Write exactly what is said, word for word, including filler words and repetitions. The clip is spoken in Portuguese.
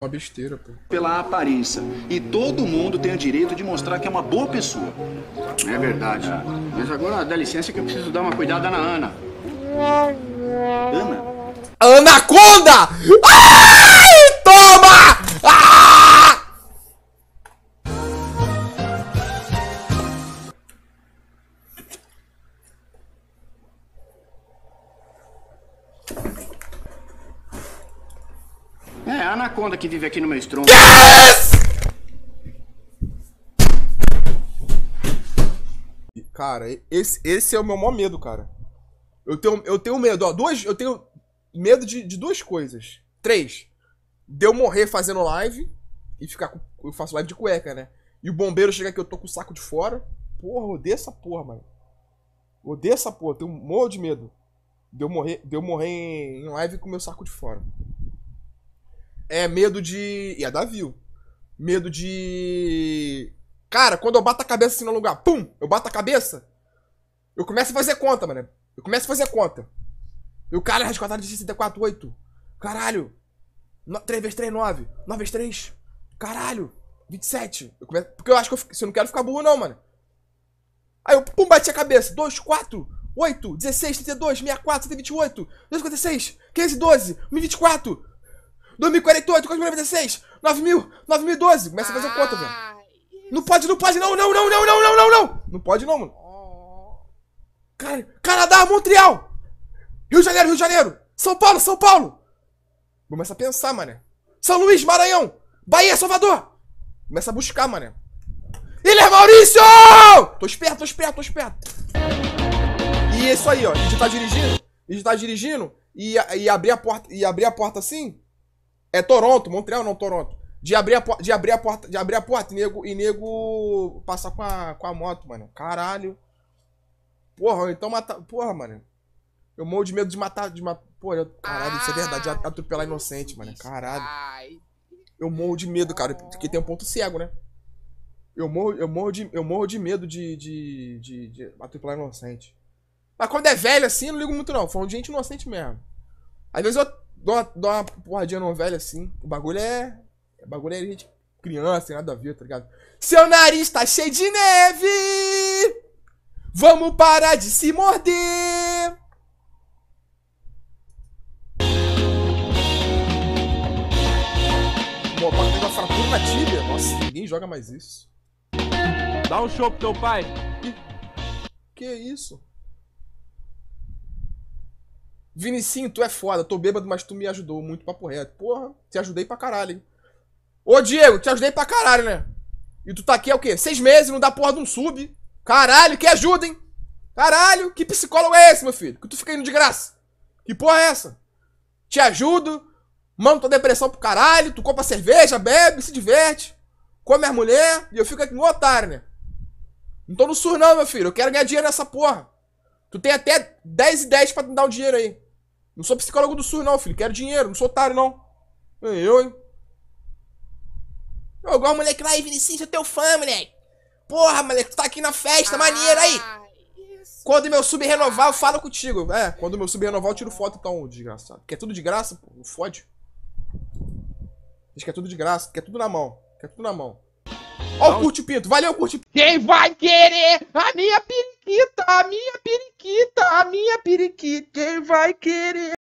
Uma besteira, pô. Pela aparência. E todo mundo tem o direito de mostrar que é uma boa pessoa. É verdade. Mas agora dá licença que eu preciso dar uma cuidada na Ana. Ana? Anaconda! Ai, toma! Ah! É, a anaconda que vive aqui no meu estronco. Yes! Cara, esse, esse é o meu maior medo, cara. Eu tenho, eu tenho medo, ó. Duas, eu tenho medo de, de duas coisas. Três. De eu morrer fazendo live e ficar com. Eu faço live de cueca, né? E o bombeiro chegar aqui, eu tô com o saco de fora. Porra, eu odeio essa porra, mano. Eu odeio essa porra, tenho um monte de medo. De eu morrer, de eu morrer em live com o meu saco de fora. É medo de. E a da Viu. Medo de. Cara, quando eu bato a cabeça assim no lugar, pum! Eu bato a cabeça. Eu começo a fazer conta, mano. Eu começo a fazer conta. E o cara, quadrado de sessenta e quatro, oito. Caralho. três vezes três, nove. nove vezes três. Caralho. vinte e sete. Eu começo... Porque eu acho que eu, fico... eu não quero ficar burro, não, mano. Aí eu, pum, bati a cabeça. dois, quatro, oito, dezesseis, trinta e dois, sessenta e quatro, cento e vinte e oito, duzentos e cinquenta e seis, quinhentos e doze, mil e vinte e quatro, dois mil e quarenta e oito, quatro mil e noventa e seis, nove mil, nove mil e doze. Começa a fazer conta, velho. Não pode, não pode, não, não, não, não, não, não, não, não. Não pode, não, mano. Cara, Canadá, Montreal. Rio de Janeiro, Rio de Janeiro. São Paulo, São Paulo. Começa a pensar, mané. São Luís, Maranhão. Bahia, Salvador. Começa a buscar, mané. Ilha Maurício! Tô esperto, tô esperto, tô esperto. E é isso aí, ó. A gente tá dirigindo. A gente tá dirigindo. E, e abrir a porta. E abrir a porta assim. É Toronto, Montreal não, Toronto. De abrir a, de abrir a porta. De abrir a porta e nego, e nego passar com a, com a moto, mano. Caralho. Porra, então matar. Porra, mano. Eu morro de medo de matar. De matar. Porra, eu... caralho, isso é verdade. De atropelar inocente, mano. Caralho. Eu morro de medo, cara. Porque tem um ponto cego, né? Eu morro, eu morro, de, eu morro de medo de, de, de, de atropelar inocente. Mas quando é velho assim, eu não ligo muito, não. Falando de gente inocente mesmo. Às vezes eu dou uma, dou uma porradinha no velho assim. O bagulho é. O bagulho é gente criança, tem nada a ver, tá ligado? Seu nariz tá cheio de neve! Vamos parar de se morder! Pô, o Paco tem uma fratura na tíbia. Nossa, ninguém joga mais isso. Dá um show pro teu pai. Ih, que isso? Vinicinho, tu é foda. Tô bêbado, mas tu me ajudou muito, papo reto. Porra, te ajudei pra caralho, hein? Ô, Diego, te ajudei pra caralho, né? E tu tá aqui há o quê? Seis meses, não dá porra de um sub. Caralho, que ajuda, hein? Caralho, que psicólogo é esse, meu filho? Que tu fica indo de graça? Que porra é essa? Te ajudo, mando tua depressão pro caralho, tu compra cerveja, bebe, se diverte, come as mulher e eu fico aqui no otário, né? Não tô no sur não, meu filho, eu quero ganhar dinheiro nessa porra. Tu tem até dez e dez pra me dar um dinheiro aí. Não sou psicólogo do sur não, filho, quero dinheiro, não sou otário não. Eu, hein? Eu igual o moleque lá aí, Vinicius, eu teu fã, moleque. Porra, moleque, tu tá aqui na festa, ah, maneiro aí. Isso. Quando meu sub renovar, eu falo contigo. É, quando meu sub renovar, eu tiro foto então, desgraçado. Quer tudo de graça, pô, não fode. Diz que é tudo de graça, quer tudo na mão. Quer tudo na mão. Ó o Curte Pinto, valeu, Curte Pinto. Quem vai querer a minha periquita, a minha periquita, a minha periquita, quem vai querer?